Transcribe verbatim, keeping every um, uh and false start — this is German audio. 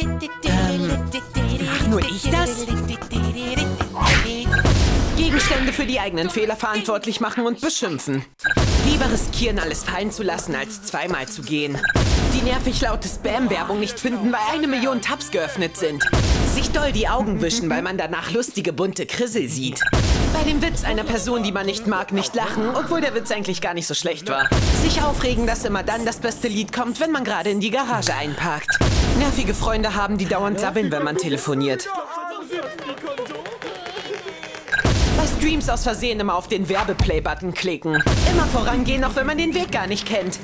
Ähm, mach nur ich das? Gegenstände für die eigenen Fehler verantwortlich machen und beschimpfen. Lieber riskieren, alles fallen zu lassen, als zweimal zu gehen. Die nervig laute Spam-Werbung nicht finden, weil eine Million Tabs geöffnet sind. Sich doll die Augen wischen, weil man danach lustige bunte Krissel sieht. Bei dem Witz einer Person, die man nicht mag, nicht lachen, obwohl der Witz eigentlich gar nicht so schlecht war. Sich aufregen, dass immer dann das beste Lied kommt, wenn man gerade in die Garage einparkt. Nervige Freunde haben, die dauernd sabbeln, wenn man telefoniert. Bei Streams aus Versehen immer auf den Werbeplay-Button klicken. Immer vorangehen, auch wenn man den Weg gar nicht kennt.